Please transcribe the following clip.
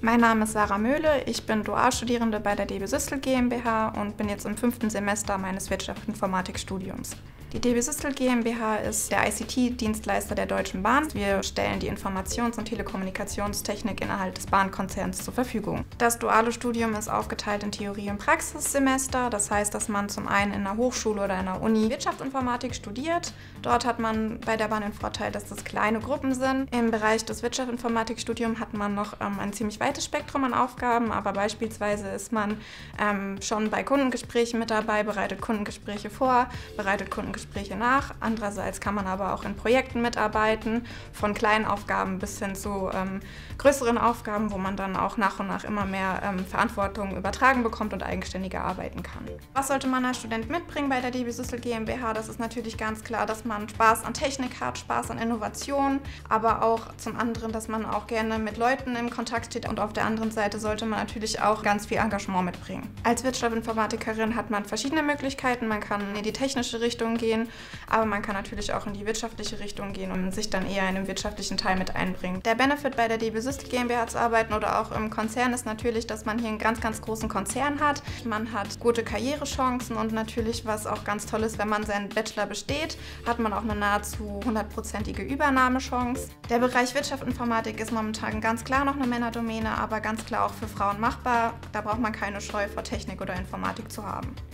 Mein Name ist Sarah Möhle, ich bin Dualstudierende bei der DB Systel GmbH und bin jetzt im 5. Semester meines Wirtschaftsinformatikstudiums. Die DB Systel GmbH ist der ICT-Dienstleister der Deutschen Bahn. Wir stellen die Informations- und Telekommunikationstechnik innerhalb des Bahnkonzerns zur Verfügung. Das duale Studium ist aufgeteilt in Theorie- und Praxissemester. Das heißt, dass man zum einen in einer Hochschule oder in einer Uni Wirtschaftsinformatik studiert. Dort hat man bei der Bahn den Vorteil, dass das kleine Gruppen sind. Im Bereich des Wirtschaftsinformatikstudiums hat man noch ein ziemlich weites Spektrum an Aufgaben, aber beispielsweise ist man schon bei Kundengesprächen mit dabei, bereitet Kundengespräche vor, bereitet Kundengespräche nach. Andererseits kann man aber auch in Projekten mitarbeiten, von kleinen Aufgaben bis hin zu größeren Aufgaben, wo man dann auch nach und nach immer mehr Verantwortung übertragen bekommt und eigenständiger arbeiten kann. Was sollte man als Student mitbringen bei der DB Systel GmbH? Das ist natürlich ganz klar, dass man Spaß an Technik hat, Spaß an Innovation, aber auch zum anderen, dass man auch gerne mit Leuten im Kontakt steht, und auf der anderen Seite sollte man natürlich auch ganz viel Engagement mitbringen. Als Wirtschaftsinformatikerin hat man verschiedene Möglichkeiten. Man kann in die technische Richtung gehen, aber man kann natürlich auch in die wirtschaftliche Richtung gehen und sich dann eher in den wirtschaftlichen Teil mit einbringen. Der Benefit bei der DB Systel GmbH zu arbeiten oder auch im Konzern ist natürlich, dass man hier einen ganz, ganz großen Konzern hat. Man hat gute Karrierechancen und natürlich, was auch ganz toll ist, wenn man seinen Bachelor besteht, hat man auch eine nahezu 100%ige Übernahmechance. Der Bereich Wirtschaftsinformatik ist momentan ganz klar noch eine Männerdomäne, aber ganz klar auch für Frauen machbar. Da braucht man keine Scheu vor Technik oder Informatik zu haben.